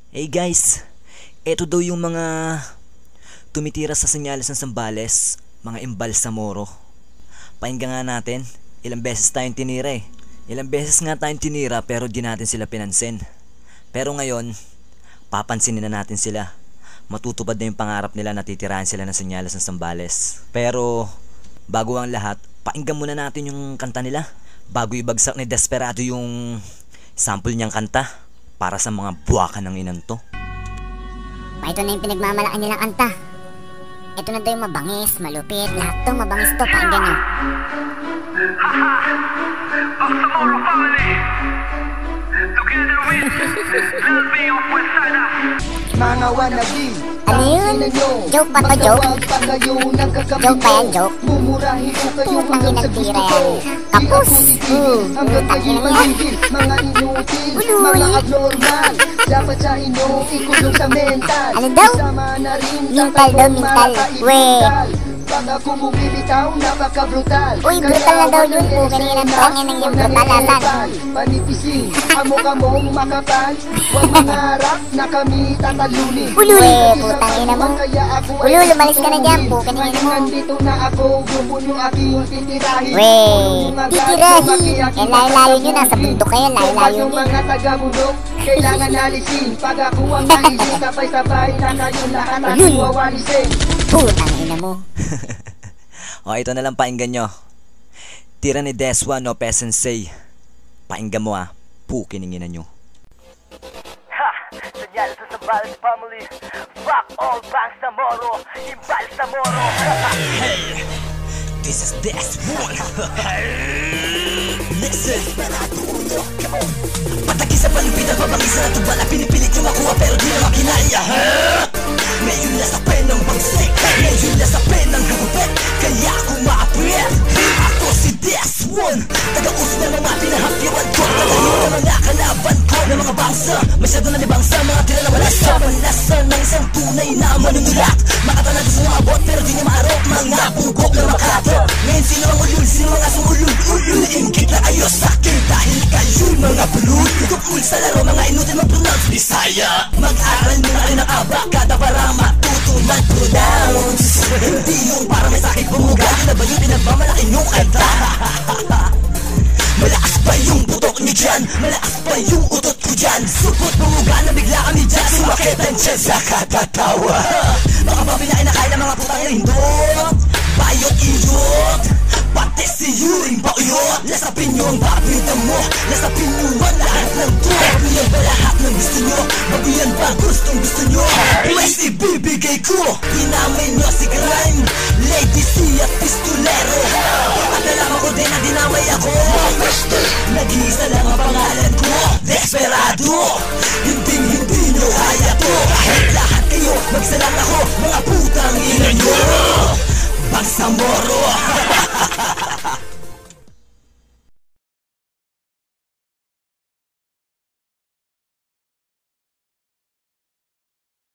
Hey guys, eto daw yung mga tumitira sa senyales ng Zambales, mga Embalsamoro. Pakinggan nga natin, ilang beses tayong tinira eh. Ilang beses nga tayong tinira pero di natin sila pinansin. Pero ngayon, papansinin na natin sila. Matutupad na yung pangarap nila na titirahan sila ng senyales ng Zambales. Pero bago ang lahat, pakinggan muna natin yung kanta nila. Bago ibagsak ni Desperado yung sample niyang kanta para sa mga buwakan ng inan to. Ito na yung pinagmamalaki nilang kanta. Ito na daw yung mabangis, malupit, lahat to mabangis to, pakinggan nyo. Balsamoro family, together with Lalvio Puesada. Mga wannabe, Ano yun? Joke ba to, joke? Joke ba yan, joke? Mumurahin ko kayo Putang inagtira yan. Kapus! Putang ina yan. Mga inutil, Uloy. mga abnormal. Dapat sa inyo, ikulong sa mental. Ano daw? Sama na rin Mental daw, mental. Weh. Pag ako bumibitaw, napaka-brutal. Uy, brutal na daw yun po. Kanina tongin ng yung brutal asan. Panipisin, amo-kamong makapal. Huwag mangarap na kami tatalunin. Uloy, putang ina mo. Uloy, lumalis ka na dyan po. Kanina mo. Nandito na ako, yun yung aking titirahin. Weh, titirahin. Eh, layo-layo nyo. Nasa bundok kayo, layo-layo Yung nyo. mga taga-bundok, kailangan alisin. Pag ako ang nalisin, sabay-sabay na kayong lahat ang Uloy. wawalisin. Putang ina mo. O ito na lang pakinggan nyo. Tira ni Deswa no Pesensei. Pakinggan mo pukiningin nyo. Ha! Senyales sa Zambales family, fuck all Balsamoro, Embalsamoro. Hey, this is Deswa. Listen. Patagi sa palupitan, pabangisa na tubala. Pinipilit yung makuha pero di na makinaya. Ngayon nasa penang bangsik, ngayon nasa penang hagupit. Kaya ako maapit. Ako si Deswan, taga-uso ng mga pinahapyawan ko. Palayo ng mga kalaban ko ng mga bangsa. Masyado na libangsa, mga tira na wala sa panlasa ng isang tunay na manunulat. Makatanag gusto maabot pero di niya maarot. Mga bugok na makato. Ngayon sino ang ulul, sino ang asong ulul. Ulul, ingkit na kayo sa akin dahil kayo'y mga bulul. Tukul sa laro, mga inutin mag-pronounce Bisaya. Mag-aral mo na rin ang abakada para matuto mag-pronounce. Hindi yung para may sakit bumuga. Na ba yung pinagmamalaki yung kanta? Malakas pa yung butok nyo dyan, malakas pa yung utot ko dyan. Supot bumuga na bigla kami dyan, sumakit ang tiyan sa katatawa. Baka pabilain na kaya mga putang irindot, bayot iyot, pati si Yuring Bauyot. Lasapin nyo ang babida mo, lasapin nyo ang lahat ng to. Bago yan ba lahat ng gusto nyo, bago yan ba gustong gusto nyo. Pwes ibibigay ko, inamin nyo si crime, lady C at pisto.